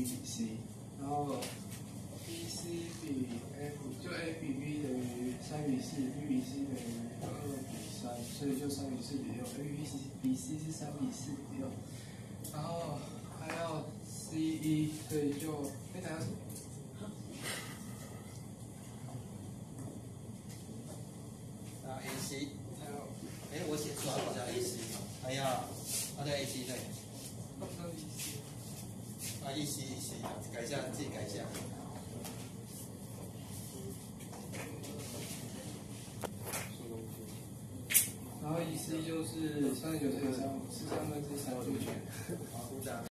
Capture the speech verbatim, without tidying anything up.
比 C， 然后 B C 比 F 就 A 比 B 等于三比四 ，B 比 C 等于二比三，所以就三比四比六 ，A 比 C 比 C 是三比四比六，然后还要 C 一，所以就哎等下什么？ 啊 A C， 还有哎我写错了，好像 A C， 还要啊对 A C 对，啊 E C E C 改一下自己改一下。 然后 E C 就是三十九乘以三五，是三分之三对全。 好，鼓掌。